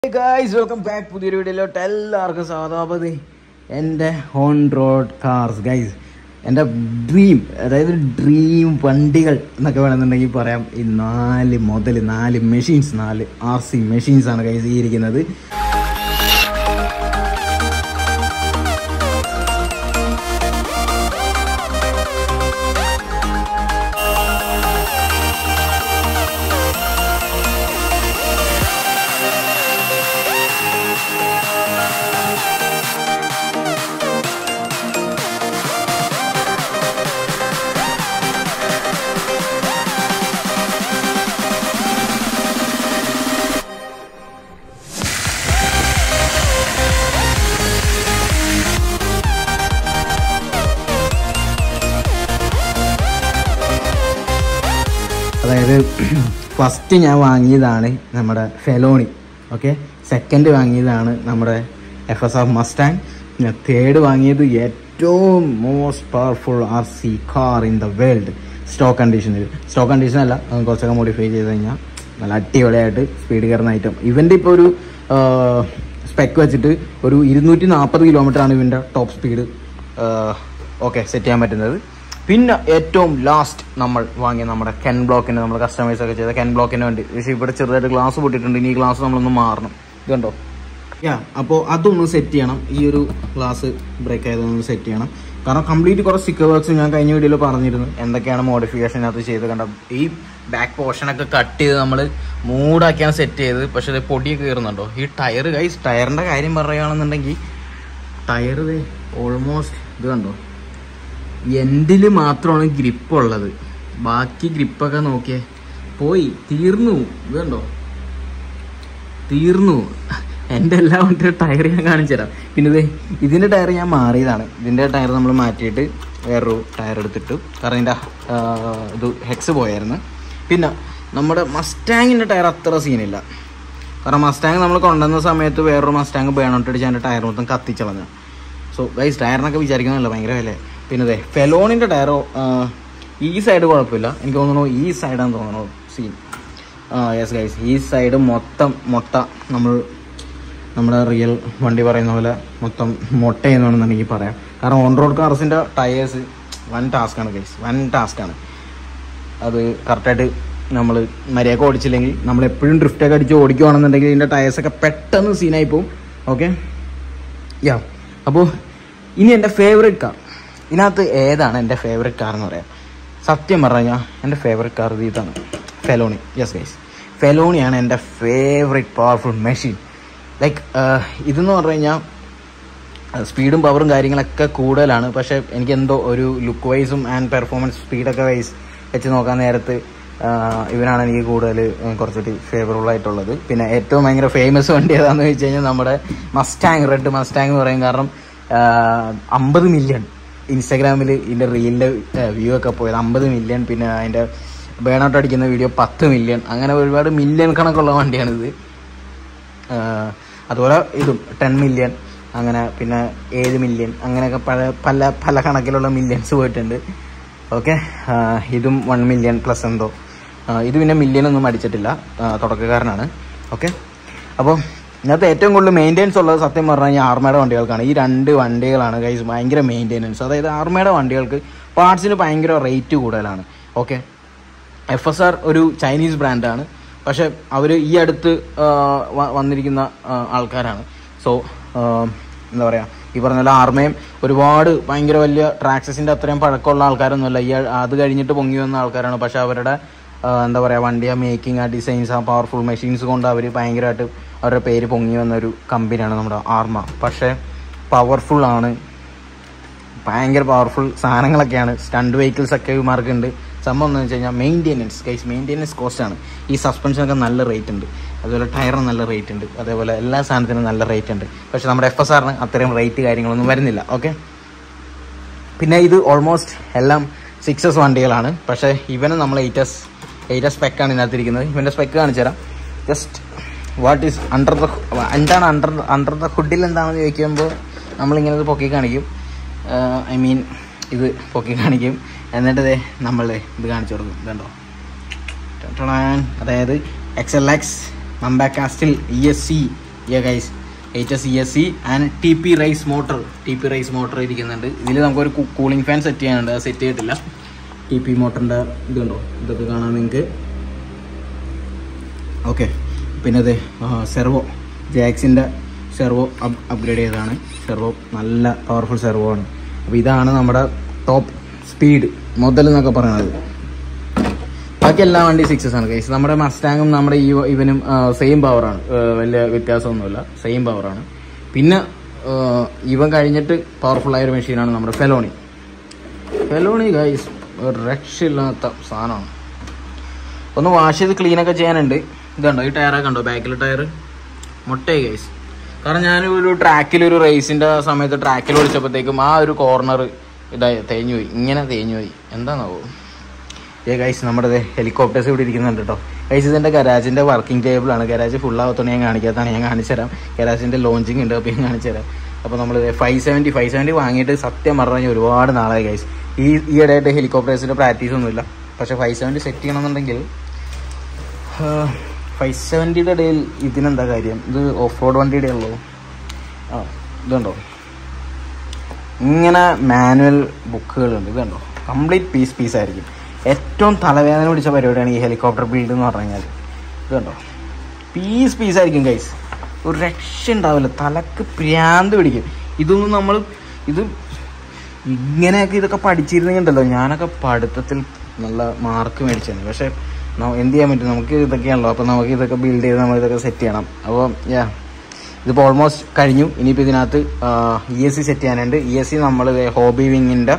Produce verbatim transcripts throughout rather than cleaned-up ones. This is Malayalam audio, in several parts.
Hey guys, welcome back to the video. Tell എല്ലാവർക്കും സ്വാഗതം. എൻ്റെ ഓൺ റോഡ് കാർസ് ഗൈസ്, എൻ്റെ ഡ്രീം, അതായത് ഡ്രീം വണ്ടികൾ എന്നൊക്കെ വേണമെന്നുണ്ടെങ്കിൽ പറയാം. ഈ നാല് മുതൽ നാല് മെഷീൻസ്, നാല് ആർ സി മെഷീൻസ് ആണ് ഗൈസ് ഈ ഇരിക്കുന്നത്. അതായത് ഫസ്റ്റ് ഞാൻ വാങ്ങിയതാണ് നമ്മുടെ ഫെലോണി, ഓക്കെ. സെക്കൻഡ് വാങ്ങിയതാണ് നമ്മുടെ എഫ് എസ് ആർ മസ്റ്റാങ്. ഞാൻ തേർഡ് വാങ്ങിയത് ഏറ്റവും most powerful R C car in the world, stock കണ്ടീഷനിൽ. സ്റ്റോക്ക് കണ്ടീഷൻ അല്ല, കുറച്ചൊക്കെ മോഡിഫൈ ചെയ്ത് കഴിഞ്ഞാൽ നല്ല അടിപൊളിയായിട്ട് സ്പീഡ് കയറുന്ന ഐറ്റം. ഇവൻ്റെ ഇപ്പോൾ ഒരു സ്പെക്ക് വെച്ചിട്ട് ഒരു ഇരുന്നൂറ്റി നാൽപ്പത് കിലോമീറ്റർ ആണ് ഇവൻ്റെ ടോപ്പ് സ്പീഡ് ഓക്കെ സെറ്റ് ചെയ്യാൻ പറ്റുന്നത്. പിന്നെ ഏറ്റവും ലാസ്റ്റ് നമ്മൾ വാങ്ങിയ നമ്മുടെ കെൻ ബ്ലോക്കിന്, നമ്മൾ കസ്റ്റമൈസ് ഒക്കെ ചെയ്ത കെൻ ബ്ലോക്കിന് വേണ്ടി. പക്ഷേ ഇവിടെ ചെറുതായിട്ട് ഗ്ലാസ് പൊട്ടിയിട്ടുണ്ട്, ഇനി ഈ ഗ്ലാസ് നമ്മളൊന്ന് മാറണം. ഇതുണ്ടോ യാ, അപ്പോൾ അതൊന്ന് സെറ്റ് ചെയ്യണം. ഈ ഒരു ഗ്ലാസ് ബ്രേക്ക് ആയതൊന്ന് സെറ്റ് ചെയ്യണം. കാരണം കംപ്ലീറ്റ് കുറച്ച് സ്റ്റിക്കർ വർക്ക്സ് ഞാൻ കഴിഞ്ഞ വീഡിയോയിൽ പറഞ്ഞിരുന്നു എന്തൊക്കെയാണ് മോഡിഫിക്കേഷൻ അത് ചെയ്ത്. കണ്ട ഈ ബാക്ക് പോർഷനൊക്കെ കട്ട് ചെയ്ത് നമ്മൾ മൂടാക്കിയാണ് സെറ്റ് ചെയ്ത്. പക്ഷേ ഇത് പൊടിയൊക്കെ കയറുന്നുണ്ടോ. ഈ ടയർ ഗൈസ്, ടയറിൻ്റെ കാര്യം പറയുകയാണെന്നുണ്ടെങ്കിൽ ടയർ ഓൾമോസ്റ്റ് ഇത് കണ്ടോ, എൻഡിൽ മാത്രമാണ് ഗ്രിപ്പുള്ളത്, ബാക്കി ഗ്രിപ്പൊക്കെ നോക്കിയേ പോയി തീർന്നു. ഇത് കണ്ടോ തീർന്നു. എൻ്റെ എല്ലാ വണ്ടിയുടെ ടയർ ഞാൻ കാണിച്ചു തരാം. പിന്നെ ഇത് ഇതിൻ്റെ ടയർ ഞാൻ മാറിയതാണ്. ഇതിൻ്റെ ടയർ നമ്മൾ മാറ്റിയിട്ട് വേറൊരു ടയർ എടുത്തിട്ടു, കാരണം ഇതിൻ്റെ ഇത് ഹെക്സ് പോയായിരുന്നു. പിന്നെ നമ്മുടെ മസ്റ്റാങ്ങിൻ്റെ ടയർ അത്ര സീനില്ല, കാരണം മസ്റ്റാങ് നമ്മൾ കൊണ്ടുവന്ന സമയത്ത് വേറൊരു മസ്റ്റാങ് ബേണോട്ടടിച്ച് അതിൻ്റെ ടയർ മൊത്തം കത്തിച്ചളഞ്ഞു. സോ ഗൈസ്, ടയറിനൊക്കെ വിചാരിക്കുന്നില്ല, ഭയങ്കര വില. പിന്നെ ഇതേ ഫെലോണിൻ്റെ ടയറോ ഈ സൈഡ് കുഴപ്പമില്ല, എനിക്ക് തോന്നുന്നു ഈ സൈഡാന്ന് തോന്നുന്നു സീൻ. യെസ് ഗൈസ്, ഈ സൈഡ് മൊത്തം മൊട്ട. നമ്മൾ നമ്മുടെ റിയൽ വണ്ടി പറയുന്ന പോലെ മൊത്തം മൊട്ട ചെയ്യുന്നതാണെന്നുണ്ടെങ്കിൽ പറയാം. കാരണം ഓൺ റോഡ് കാർസിൻ്റെ ടയേഴ്സ് വൻ ടാസ്ക്കാണ് ഗൈസ്, വൻ ടാസ്ക്കാണ്. അത് കറക്റ്റായിട്ട് നമ്മൾ മര്യാദക്ക് ഓടിച്ചില്ലെങ്കിൽ, നമ്മൾ എപ്പോഴും ഡ്രിഫ്റ്റൊക്കെ അടിച്ച് ഓടിക്കുകയാണെന്നുണ്ടെങ്കിൽ ഇതിൻ്റെ ടയേഴ്സൊക്കെ പെട്ടെന്ന് സീനായി പോവും. ഓക്കെ യാ, അപ്പോൾ ഇനി എൻ്റെ ഫേവറേറ്റ് കാർ, ഇതിനകത്ത് ഏതാണ് എൻ്റെ ഫേവറേറ്റ് കാർ എന്ന് പറയാം. സത്യം പറഞ്ഞു കഴിഞ്ഞാൽ എൻ്റെ ഫേവറേറ്റ് കാർ ഇതാണ്, ഫെലോണി. യെസ് ഗൈസ്, ഫെലോണിയാണ് എൻ്റെ ഫേവറേറ്റ് പവർഫുൾ മെഷീൻ. ലൈക്ക് ഇതെന്ന് പറഞ്ഞു കഴിഞ്ഞാൽ സ്പീഡും പവറും കാര്യങ്ങളൊക്കെ കൂടുതലാണ്. പക്ഷേ എനിക്കെന്തോ ഒരു ലുക്ക് വൈസും ആൻഡ് പെർഫോമൻസ് സ്പീഡൊക്കെ വൈസ് വെച്ച് നോക്കാൻ നേരത്ത് ഇവനാണ് എനിക്ക് കൂടുതൽ കുറച്ചുകൂടി ഫേവറബിൾ ആയിട്ടുള്ളത്. പിന്നെ ഏറ്റവും ഭയങ്കര ഫേമസ് വണ്ടി ഏതാണെന്ന് വെച്ച് കഴിഞ്ഞാൽ നമ്മുടെ മസ്റ്റാങ്, റെഡ് മസ്റ്റാങ് എന്ന് പറയും. കാരണം അമ്പത് മില്യൺ ഇൻസ്റ്റാഗ്രാമിൽ ഇതിൻ്റെ റീലിൻ്റെ വ്യൂ ഒക്കെ പോയത് അമ്പത് മില്യൺ. പിന്നെ അതിൻ്റെ ബേണൗട്ട് അടിക്കുന്ന വീഡിയോ പത്ത് മില്യൺ. അങ്ങനെ ഒരുപാട് മില്യൺ കണക്കുള്ള വണ്ടിയാണിത്. അതുപോലെ ഇതും ടെൻ മില്യൺ, അങ്ങനെ പിന്നെ ഏഴ് മില്യൺ, അങ്ങനെയൊക്കെ പല പല പല കണക്കിലുള്ള മില്യൺസ് പോയിട്ടുണ്ട്. ഓക്കെ, ഇതും വൺ മില്യൺ പ്ലസ് എന്തോ. ഇത് പിന്നെ മില്യനൊന്നും അടിച്ചിട്ടില്ല, തുടക്കക്കാരനാണ്. ഓക്കെ, അപ്പോൾ ഇതിനകത്ത് ഏറ്റവും കൂടുതൽ മെയിൻ്റെനൻസ് ഉള്ളത് സത്യം പറഞ്ഞു കഴിഞ്ഞാൽ ആർമയുടെ വണ്ടികൾക്കാണ്. ഈ രണ്ട് വണ്ടികളാണ് ഗൈസ് ഭയങ്കര മെയിൻ്റെനൻസ്. അതായത് ആർമയുടെ വണ്ടികൾക്ക് പാർട്സിന് ഭയങ്കര റേറ്റ് കൂടുതലാണ്. ഓക്കെ, എഫ് എസ് ആർ ഒരു ചൈനീസ് ബ്രാൻഡാണ്, പക്ഷെ അവർ ഈ അടുത്ത് വന്നിരിക്കുന്ന ആൾക്കാരാണ്. സോ എന്താ പറയുക, ഈ പറഞ്ഞ പോലെ ആർമയും ഒരുപാട് ഭയങ്കര വലിയ ട്രാക്സസിൻ്റെ അത്രയും പഴക്കമുള്ള ആൾക്കാരൊന്നുമല്ല. ഈ അത് കഴിഞ്ഞിട്ട് പൊങ്ങി വന്ന ആൾക്കാരാണ്. പക്ഷെ അവരുടെ എന്താ പറയുക, വണ്ടി ആ മേക്കിംഗ്, ആ ഡിസൈൻസ്, ആ പവർഫുൾ മെഷീൻസ് കൊണ്ട് അവർ ഭയങ്കരമായിട്ട് അവരുടെ പേര് പൊങ്ങി വന്നൊരു കമ്പനിയാണ് നമ്മുടെ ആർമ. പക്ഷേ പവർഫുള്ളാണ്, ഭയങ്കര പവർഫുൾ സാധനങ്ങളൊക്കെയാണ്. സ്റ്റണ്ട് വെഹിക്കിൾസൊക്കെ ഇവന്മാർക്കുണ്ട്. സംഭവം എന്ന് വെച്ച് കഴിഞ്ഞാൽ മെയിൻ്റെനൻസ് ഗൈസ്, മെയിൻ്റെനൻസ് കോസ്റ്റാണ്. ഈ സസ്പെൻഷനൊക്കെ നല്ല റേറ്റ് ഉണ്ട്, അതുപോലെ ടയറിന് നല്ല റേറ്റ് ഉണ്ട്, അതേപോലെ എല്ലാ സാധനത്തിനും നല്ല റേറ്റ് ഉണ്ട്. പക്ഷെ നമ്മുടെ എഫ് എസ് ആറിന് അത്രയും റേറ്റ് കാര്യങ്ങളൊന്നും വരുന്നില്ല. ഓക്കെ, പിന്നെ ഇത് ഓൾമോസ്റ്റ് എല്ലാം സിക്സ് എസ് വണ്ടികളാണ്. പക്ഷേ ഇവന് നമ്മൾ എയ്റ്റ് എസ് എയ്റ്റ് എസ് സ്പെക്കാണ് ഇതിനകത്തിരിക്കുന്നത്. ഇവൻ്റെ സ്പെക്ക് കാണിച്ചു തരാം. Just what is under the, എന്താണ് അണ്ടർ അണ്ടർ ദ ഹുഡിൽ എന്താണെന്ന് ചോദിക്കുമ്പോൾ നമ്മളിങ്ങനെ ഇത് പൊക്കി കാണിക്കും. ഐ മീൻ ഇത് പൊക്കി കാണിക്കും. എന്നിട്ട് ഇതേ നമ്മൾ ഇത് കാണിച്ചു കൊടുക്കും. ഇതുണ്ടോ, അതായത് X L X Mamba Castle E S C യാ guys eight S E S C and T P rise motor T P rise motor ഇരിക്കുന്നുണ്ട്. ഇതിൽ നമുക്കൊരു കൂളിംഗ് ഫാൻ സെറ്റ് ചെയ്യാനുണ്ട്, അത് സെറ്റ് ചെയ്തിട്ടില്ല. ടി പി മോട്ടറിൻ്റെ ഇതുണ്ടോ, ഇതൊക്കെ കാണാൻ നിങ്ങൾക്ക്. ഓക്കെ, പിന്നെ അതെ സെർവോ ജാക്സിൻ്റെ സെർവോ അപ് അപ്ഗ്രേഡ് ചെയ്തതാണ്. സെർവോ നല്ല പവർഫുൾ സെർവോ ആണ്. അപ്പോൾ ഇതാണ് നമ്മുടെ ടോപ്പ് സ്പീഡ് മുതൽ എന്നൊക്കെ പറയുന്നത്. ബാക്കി എല്ലാ വണ്ടി സിക്സസ് ആണ് ഗൈസ്. നമ്മുടെ മസ്റ്റാങ്ങും നമ്മുടെ ഈ ഇവനും സെയിം പവറാണ്, വലിയ വ്യത്യാസമൊന്നുമില്ല, സെയിം പവറാണ്. പിന്നെ ഇവൻ കഴിഞ്ഞിട്ട് പവർഫുള്ളായ ഒരു മെഷീനാണ് നമ്മുടെ ഫെലോണി. ഫെലോണി ഗൈസ് ഒരു രക്ഷയില്ലാത്ത സാധനമാണ്. ഒന്ന് വാഷ് ചെയ്ത് ക്ലീനൊക്കെ ചെയ്യാനുണ്ട്. ഇതുണ്ടോ ഈ ടയറൊക്കെ ഉണ്ടോ, ബാക്കിലെ ടയർ മുട്ടയായി ഗൈസ്. കാരണം ഞാൻ ഒരു ട്രാക്കിൽ ഒരു റേസിൻ്റെ സമയത്ത് ട്രാക്കിൽ ഓടിച്ചപ്പോഴത്തേക്കും ആ ഒരു കോർണർ ഇതായി തേഞ്ഞു പോയി, ഇങ്ങനെ തേഞ്ഞു പോയി, എന്താണെന്നാവോ. ഏ ഗൈസ് നമ്മുടെ ഹെലികോപ്റ്റേഴ്സ് ഇവിടെ ഇരിക്കുന്നുണ്ട് കേട്ടോ ഗൈസ്. ഇതിൻ്റെ ഗരാജിൻ്റെ വർക്കിംഗ് ടേബിളാണ്. ഗരാജ് ഫുള്ളാകത്തോണ്ട് ഞാൻ കാണിക്കാത്താണ്, ഞാൻ കാണിച്ചു തരാം. ഗരാജിൻ്റെ ലോഞ്ചിങ് ഉണ്ട്, അപ്പോൾ ഞാൻ കാണിച്ചു തരാം. അപ്പോൾ നമ്മൾ ഫൈവ് സെവൻറ്റി ഫൈവ് സെവൻറ്റി വാങ്ങിയിട്ട് സത്യം പറഞ്ഞു കഴിഞ്ഞാൽ ഒരുപാട് നാളായി ഗൈസ്. ഈ ഈ ഇടയായിട്ട് ഹെലികോപ്റ്റേഴ്സിൻ്റെ പ്രാക്ടീസ് ഒന്നുമില്ല. പക്ഷേ ഫൈവ് സെവൻറ്റി സെറ്റ് ചെയ്യണമെന്നുണ്ടെങ്കിൽ ഫൈവ് സെവൻറ്റിയുടെ ഇടയിൽ ഇതിനെന്താ കാര്യം, ഇത് ഓഫ് റോഡ് വണ്ടിയുടെ ഉള്ളൂ. ആ ഇതുണ്ടോ, ഇങ്ങനെ മാനുവൽ ബുക്കുകളുണ്ട്. ഇതുണ്ടോ കംപ്ലീറ്റ് പീസ് പീസായിരിക്കും. ഏറ്റവും തലവേദന പിടിച്ച പരിപാടിയാണ് ഈ ഹെലികോപ്റ്റർ ബിൽഡ് എന്ന് പറഞ്ഞു കഴിഞ്ഞാൽ. ഇതുണ്ടോ പീസ് പീസായിരിക്കും ഗൈസ്, ഒരു രക്ഷ ഉണ്ടാവില്ല, തലക്ക് പ്രാന്ത് പിടിക്കും. ഇതൊന്നും നമ്മൾ ഇത് ഇങ്ങനെയൊക്കെ ഇതൊക്കെ പഠിച്ചിരുന്നെങ്കിലുണ്ടല്ലോ ഞാനൊക്കെ പഠിത്തത്തിൽ നല്ല മാർക്ക് മേടിച്ചാണ്. പക്ഷേ എന്ത് ചെയ്യാൻ പറ്റും, നമുക്ക് ഇതൊക്കെയാണല്ലോ. അപ്പോൾ നമുക്ക് ഇതൊക്കെ ബിൽഡ് ചെയ്ത് നമ്മൾ ഇതൊക്കെ സെറ്റ് ചെയ്യണം. അപ്പോൾ യാ ഇതിപ്പോൾ ഓൾമോസ്റ്റ് കഴിഞ്ഞു. ഇനിയിപ്പോൾ ഇതിനകത്ത് ഇ എസ് സി സെറ്റ് ചെയ്യാനുണ്ട്. ഇ എസ് സി നമ്മൾ ഹോബി വിങ്ങിൻ്റെ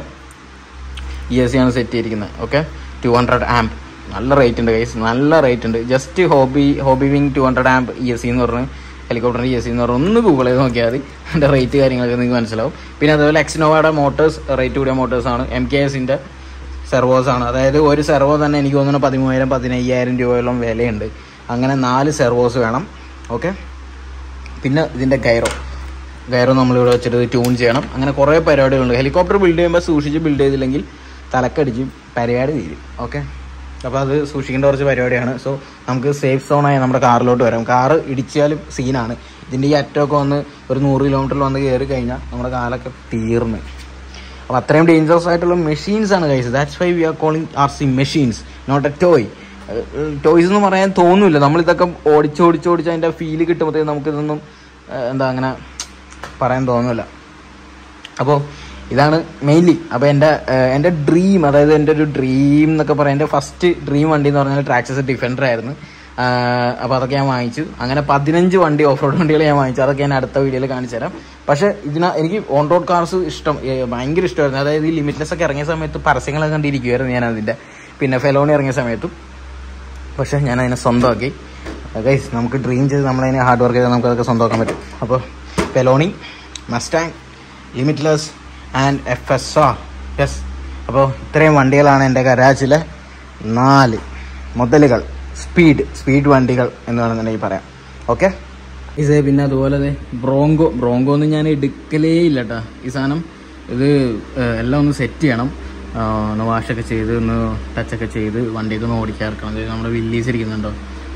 ഇ എസ് സി ആണ് സെറ്റ് ചെയ്തിരിക്കുന്നത്. ഓക്കെ, ടു ഹൺഡ്രഡ് ആംപ് നല്ല റേറ്റ് ഉണ്ട് ഗൈസ്, നല്ല റേറ്റ് ഉണ്ട്. Just hobby hobby wing two hundred amp E S C എന്ന് പറഞ്ഞ് ഹെലികോപ്റ്ററിൻ്റെ ഇ എസ് സി എന്ന് പറഞ്ഞ് ഒന്ന് ഗൂഗിൾ ചെയ്ത് നോക്കിയാൽ മതി, അതിൻ്റെ റേറ്റ് കാര്യങ്ങളൊക്കെ നിങ്ങൾക്ക് മനസ്സിലാവും. പിന്നെ അതുപോലെ എക്സിനോവയുടെ മോട്ടേഴ്സ് റേറ്റ് കൂടിയ മോട്ടേഴ്സാണ്. എം കെ എസിൻ്റെ സെർവോസാണ്. അതായത് ഒരു സെർവോ തന്നെ എനിക്ക് തോന്നുന്നു പതിമൂവായിരം പതിനയ്യായിരം രൂപയോളം വിലയുണ്ട്. അങ്ങനെ നാല് സെർവോസ് വേണം. ഓക്കെ, പിന്നെ ഇതിൻ്റെ ഗൈറോ ഗൈറോ നമ്മളിവിടെ വെച്ചിട്ട് ട്യൂൺ ചെയ്യണം. അങ്ങനെ കുറേ പരിപാടികളുണ്ട്. ഹെലികോപ്റ്റർ ബിൽഡ് ചെയ്യുമ്പോൾ സൂക്ഷിച്ച് ബിൽഡ് ചെയ്തില്ലെങ്കിൽ തലക്കടിച്ച് പരിപാടി തീരും. ഓക്കെ, അപ്പോൾ അത് സൂക്ഷിക്കേണ്ട കുറച്ച് പരിപാടിയാണ്. സോ നമുക്ക് സേഫ് സോണായി നമ്മുടെ കാറിലോട്ട് വരാം. കാറ് ഇടിച്ചാലും സീനാണ്. ഇതിൻ്റെ ഈ അറ്റമൊക്കെ വന്ന് ഒരു നൂറ് കിലോമീറ്ററിൽ വന്ന് കയറി കഴിഞ്ഞാൽ നമ്മുടെ കാലൊക്കെ തീർന്ന്. അപ്പോൾ അത്രയും ഡേഞ്ചറസ് ആയിട്ടുള്ള മെഷീൻസാണ് guys. That's why we are calling R C machines, not a toy. Toys എന്ന് പറയാൻ തോന്നില്ല. നമ്മളിതൊക്കെ ഓടിച്ചോടിച്ചോടിച്ച് അതിൻ്റെ ഫീല് കിട്ടുമ്പോഴത്തേക്കും നമുക്കിതൊന്നും എന്താ അങ്ങനെ പറയാൻ തോന്നില്ല. അപ്പോൾ ഇതാണ് മെയിൻലി. അപ്പോൾ എൻ്റെ എൻ്റെ ഡ്രീം, അതായത് എൻ്റെ ഒരു ഡ്രീം എന്നൊക്കെ പറയാം, എൻ്റെ ഫസ്റ്റ് ഡ്രീം വണ്ടി എന്ന് പറഞ്ഞാൽ ട്രാക്സസ് ഡിഫൻഡർ ആയിരുന്നു. അപ്പോൾ അതൊക്കെ ഞാൻ വാങ്ങിച്ചു. അങ്ങനെ പതിനഞ്ച് വണ്ടി ഓഫ് റോഡ് വണ്ടികൾ ഞാൻ വാങ്ങിച്ചു. അതൊക്കെ ഞാൻ അടുത്ത വീഡിയോയിൽ കാണിച്ചു തരാം. പക്ഷേ ഇതിന എനിക്ക് ഓൺ റോഡ് കാർസ് ഇഷ്ടം, ഭയങ്കര ഇഷ്ടമായിരുന്നു. അതായത് ഈ ലിമിറ്റ്ലെസ് ഒക്കെ ഇറങ്ങിയ സമയത്ത് പരസ്യങ്ങളൊക്കെ കണ്ടിരിക്കുമായിരുന്നു ഞാൻ അതിൻ്റെ. പിന്നെ ഫെലോണി ഇറങ്ങിയ സമയത്തും. പക്ഷേ ഞാൻ അതിനെ സ്വന്തമാക്കി ഗൈസ്. നമുക്ക് ഡ്രീം ചെയ്ത് നമ്മളതിനെ ഹാർഡ് വർക്ക് ചെയ്താൽ നമുക്ക് അതൊക്കെ സ്വന്തമാക്കാൻ പറ്റും. അപ്പോൾ Felony, Mustang, limitless and F S R. Yes, അപ്പോൾ ഇത്രയും വണ്ടികളാണ് എൻ്റെ ഗരാജിലെ നാല് മുതലുകൾ, സ്പീഡ് സ്പീഡ് വണ്ടികൾ എന്ന് വേണമെന്നുണ്ടെങ്കിൽ പറയാം. ഓക്കെ, ഇത് പിന്നെ അതുപോലെ ബ്രോങ്കോ ബ്രോങ്കോ ഒന്നും ഞാൻ എടുക്കലേ ഇല്ല കേട്ടോ. ഈ സാധനം ഇത് എല്ലാം ഒന്ന് സെറ്റ് ചെയ്യണം, ഒന്ന് വാഷൊക്കെ ചെയ്ത് ഒന്ന് ടച്ചൊക്കെ ചെയ്ത് വണ്ടിയൊക്കെ ഒന്ന് ഓടിക്കാർക്കണം. നമ്മുടെ വില്ലീസ് ഇരിക്കുന്നുണ്ടോ,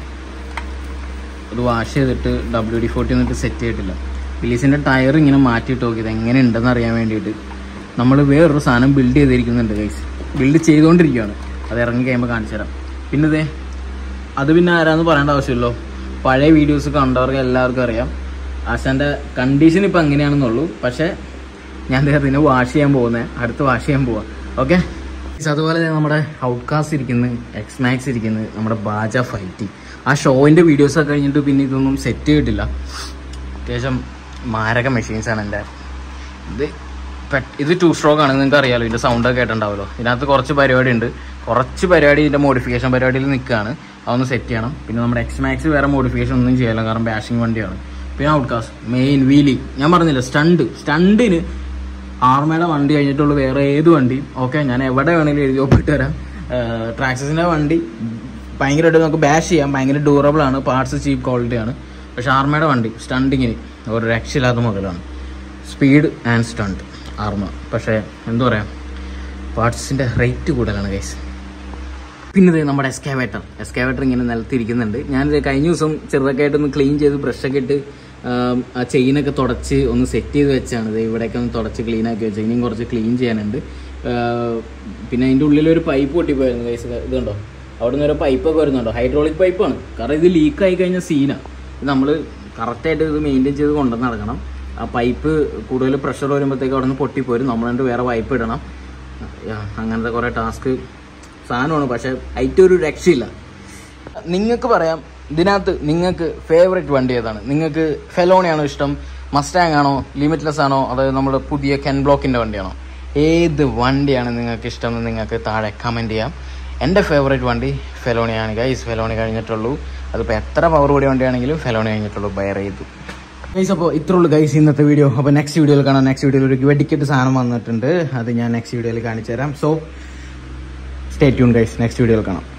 അത് വാഷ് ചെയ്തിട്ട് ഡബ്ല്യു ഡി ഫോർട്ടി എന്നിട്ട് സെറ്റ് ചെയ്തിട്ടില്ല. വില്ലീസിൻ്റെ ടയർ ഇങ്ങനെ മാറ്റിയിട്ട് നോക്കിയത് എങ്ങനെ ഉണ്ടെന്ന് അറിയാൻ വേണ്ടിയിട്ട് നമ്മൾ വേറൊരു സാധനം ബിൽഡ് ചെയ്തിരിക്കുന്നുണ്ട് ഗൈസ്. ബിൽഡ് ചെയ്തുകൊണ്ടിരിക്കുകയാണ്, അത് ഇറങ്ങി കഴിയുമ്പോൾ കാണിച്ചു തരാം. പിന്നെ ഇതേ അത് പിന്നെ ആരാന്ന് പറയേണ്ട ആവശ്യമില്ലല്ലോ, പഴയ വീഡിയോസ് കണ്ടവർക്ക് എല്ലാവർക്കും അറിയാം. ആശാൻ്റെ കണ്ടീഷൻ ഇപ്പം എങ്ങനെയാണെന്നുള്ളൂ. പക്ഷേ ഞാൻ അതിനെ വാഷ് ചെയ്യാൻ പോകുന്നത്, അടുത്ത് വാഷ് ചെയ്യാൻ പോവാം. ഓക്കെ, അതുപോലെ നമ്മുടെ ഔട്ട്കാസ്റ്റ് ഇരിക്കുന്നത്, എക്സ് മാക്സ് ഇരിക്കുന്നത്, നമ്മുടെ ബാജ ഫൈറ്റി. ആ ഷോയിൻ്റെ വീഡിയോസൊക്കെ കഴിഞ്ഞിട്ട് പിന്നെ ഇതൊന്നും സെറ്റ് ചെയ്തിട്ടില്ല. അത്യാവശ്യം മാരക മെഷീൻസാണ് എൻ്റെ. ഇത് ഇത് ടു സ്ട്രോക്ക് ആണ്, നിങ്ങൾക്ക് അറിയാമല്ലോ, ഇതിൻ്റെ സൗണ്ടൊക്കെ കേട്ടിട്ടുണ്ടാവുമല്ലോ. ഇതിനകത്ത് കുറച്ച് പരിപാടി ഉണ്ട്, കുറച്ച് പരിപാടി ഇതിൻ്റെ മോഡിഫിക്കേഷൻ പരിപാടിയിൽ നിൽക്കുകയാണ്, അതൊന്ന് സെറ്റ് ചെയ്യണം. പിന്നെ നമ്മുടെ എക്സ് മാക്സ് വേറെ മോഡിഫിക്കേഷൻ ഒന്നും ചെയ്യില്ല, കാരണം ബാഷിങ് വണ്ടിയാണ്. പിന്നെ ഔട്ട്കാസ്റ്റ്, മെയിൻ വീലി, ഞാൻ പറഞ്ഞില്ല സ്റ്റണ്ട് സ്റ്റണ്ടിന് ആർമയുടെ വണ്ടി കഴിഞ്ഞിട്ടുള്ള വേറെ ഏത് വണ്ടിയും ഓക്കെ ഞാൻ എവിടെ വേണമെങ്കിലും എഴുതി ഒപ്പിട്ട് തരാം. ട്രാക്സസിൻ്റെ വണ്ടി ഭയങ്കരമായിട്ട് നമുക്ക് ബാഷ് ചെയ്യാം, ഭയങ്കര ഡ്യൂറബിൾ ആണ്, പാർട്സ് ചീപ്പ് ക്വാളിറ്റിയാണ്. പക്ഷെ ആർമയുടെ വണ്ടി സ്റ്റണ്ടിങ്ങിന് ഒരു രക്ഷയില്ലാത്ത മുതലാണ്. Speed and stunt Arrma. പക്ഷേ എന്താ പറയുക, പാർട്സിൻ്റെ റേറ്റ് കൂടുതലാണ് ഗൈസ്. പിന്നെ ഇത് നമ്മുടെ എസ്കാവേറ്റർ എസ്കാവേറ്റർ ഇങ്ങനെ നിലത്തിരിക്കുന്നുണ്ട്. ഞാനിത് കഴിഞ്ഞ ദിവസം ചെറുതൊക്കെ ആയിട്ടൊന്ന് ക്ലീൻ ചെയ്ത് ബ്രഷൊക്കെ ഇട്ട് ആ ചെയിനൊക്കെ തുടച്ച് ഒന്ന് സെറ്റ് ചെയ്ത് വെച്ചാണ്. ഇത് ഇവിടെയൊക്കെ ഒന്ന് തുടച്ച് ക്ലീൻ ആക്കി വെച്ചാൽ ഇനിയും കുറച്ച് ക്ലീൻ ചെയ്യാനുണ്ട്. പിന്നെ അതിൻ്റെ ഉള്ളിലൊരു പൈപ്പ് പൊട്ടിപ്പോയിരുന്നു ഗൈസ്. ഇതുണ്ടോ, അവിടെ നിന്ന് ഒരു പൈപ്പൊക്കെ വരുന്നുണ്ടോ, ഹൈഡ്രോളിക് പൈപ്പാണ്. കാരണം ഇത് ലീക്കായി കഴിഞ്ഞാൽ സീനാണ്. ഇത് നമ്മൾ കറക്റ്റായിട്ട് ഇത് മെയിൻറ്റെയിൻ ചെയ്ത് കൊണ്ടുവന്ന് നടക്കണം. ആ പൈപ്പ് കൂടുതൽ പ്രഷർ വരുമ്പോഴത്തേക്ക് അവിടെ നിന്ന് പൊട്ടിപ്പോരും. നമ്മളതിൻ്റെ വേറെ പൈപ്പ് ഇടണം. അങ്ങനത്തെ കുറേ ടാസ്ക് സാധനമാണ്. പക്ഷേ അതിൻ്റെ ഒരു രക്ഷയില്ല. നിങ്ങൾക്ക് പറയാം ഇതിനകത്ത് നിങ്ങൾക്ക് ഫേവറേറ്റ് വണ്ടി ഏതാണ്? നിങ്ങൾക്ക് ഫെലോണിയാണോ ഇഷ്ടം, മസ്റ്റാങ് ആണോ, ലിമിറ്റ്ലെസ് ആണോ, അതായത് നമ്മുടെ പുതിയ കെൻ ബ്ലോക്കിൻ്റെ വണ്ടിയാണോ? ഏത് വണ്ടിയാണ് നിങ്ങൾക്ക് ഇഷ്ടം എന്ന് നിങ്ങൾക്ക് താഴെ കമൻറ്റ് ചെയ്യാം. എൻ്റെ ഫേവറേറ്റ് വണ്ടി ഫെലോണിയാണ് ഗൈസ്. ഫെലോണി കഴിഞ്ഞിട്ടുള്ളൂ. അതിപ്പോൾ എത്ര പവർ കൂടിയ വണ്ടിയാണെങ്കിലും ഫെലോണി കഴിഞ്ഞിട്ടുള്ളൂ ബയർ ചെയ്തു ഗൈസ്. അപ്പോൾ ഇത്രയുള്ളൂ ഗൈസ് ഇന്നത്തെ വീഡിയോ. അപ്പോൾ നെക്സ്റ്റ് വീഡിയോയിൽ കാണാം. നെക്സ്റ്റ് വീഡിയോയിൽ ഒരു വെടിക്കെട്ട് സാധനം വന്നിട്ടുണ്ട്. അത് ഞാൻ നെക്സ്റ്റ് വീഡിയോയിൽ കാണിച്ചു തരാം. So stay tune guys. Next വീഡിയോയിൽ കാണാം.